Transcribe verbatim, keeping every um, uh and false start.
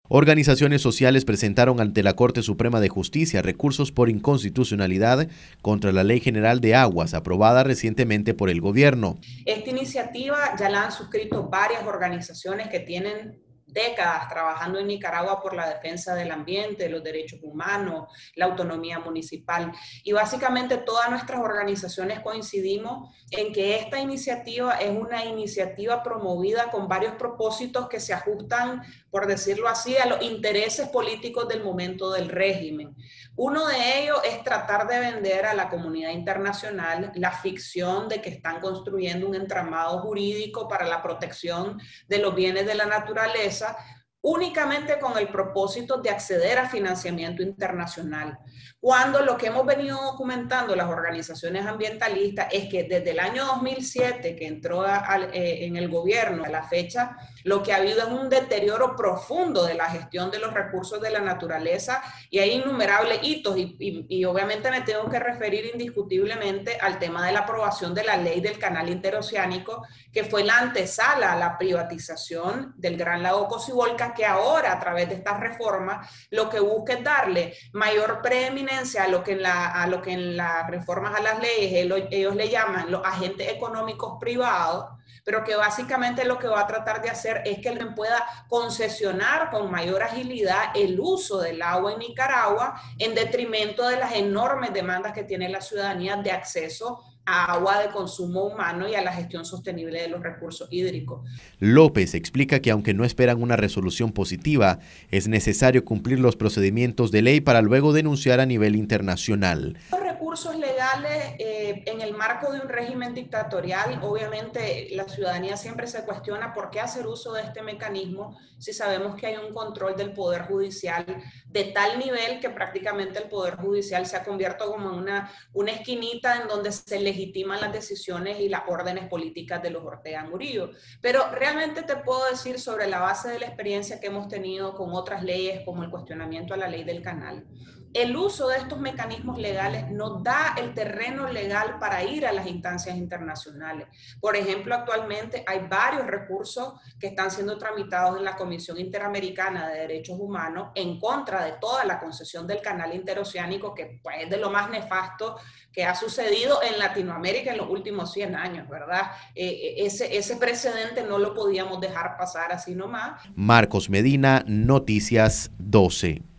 Organizaciones sociales presentaron ante la Corte Suprema de Justicia recursos por inconstitucionalidad contra la Ley General de Aguas, aprobada recientemente por el gobierno. Esta iniciativa ya la han suscrito varias organizaciones que tienen décadas trabajando en Nicaragua por la defensa del ambiente, los derechos humanos, la autonomía municipal. Y básicamente todas nuestras organizaciones coincidimos en que esta iniciativa es una iniciativa promovida con varios propósitos que se ajustan, por decirlo así, a los intereses políticos del momento del régimen. Uno de ellos es tratar de vender a la comunidad internacional la ficción de que están construyendo un entramado jurídico para la protección de los bienes de la naturaleza, únicamente con el propósito de acceder a financiamiento internacional, cuando lo que hemos venido documentando las organizaciones ambientalistas es que desde el año dos mil siete, que entró a, a, eh, en el gobierno, a la fecha, lo que ha habido es un deterioro profundo de la gestión de los recursos de la naturaleza, y hay innumerables hitos, y, y, y obviamente me tengo que referir indiscutiblemente al tema de la aprobación de la ley del canal interoceánico, que fue la antesala a la privatización del Gran Lago Cocibolca, que ahora, a través de estas reformas, lo que busca es darle mayor preeminencia a lo que en, la, a lo que en las reformas a las leyes ellos, ellos le llaman los agentes económicos privados, pero que básicamente lo que va a tratar de hacer es que él pueda concesionar con mayor agilidad el uso del agua en Nicaragua en detrimento de las enormes demandas que tiene la ciudadanía de acceso a agua de consumo humano y a la gestión sostenible de los recursos hídricos. López explica que aunque no esperan una resolución positiva, es necesario cumplir los procedimientos de ley para luego denunciar a nivel internacional. Los recursos legales eh, en el marco de un régimen dictatorial, obviamente la ciudadanía siempre se cuestiona por qué hacer uso de este mecanismo si sabemos que hay un control del Poder Judicial de tal nivel que prácticamente el Poder Judicial se ha convertido como en una, una esquinita en donde se legitiman las decisiones y las órdenes políticas de los Ortega Murillo. Pero realmente te puedo decir, sobre la base de la experiencia que hemos tenido con otras leyes como el cuestionamiento a la ley del canal, el uso de estos mecanismos legales nos da el terreno legal para ir a las instancias internacionales. Por ejemplo, actualmente hay varios recursos que están siendo tramitados en la Comisión Interamericana de Derechos Humanos en contra de toda la concesión del canal interoceánico, que pues, es de lo más nefasto que ha sucedido en Latinoamérica en los últimos cien años, ¿verdad? Eh, ese, ese precedente no lo podíamos dejar pasar así nomás. Marcos Medina, Noticias doce.